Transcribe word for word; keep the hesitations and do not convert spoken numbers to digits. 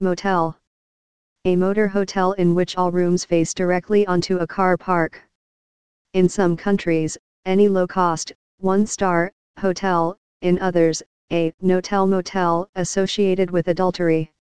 motel. A motor hotel in which all rooms face directly onto a car park. In some countries, any low-cost, one-star, hotel, in others, a no-tell motel associated with adultery.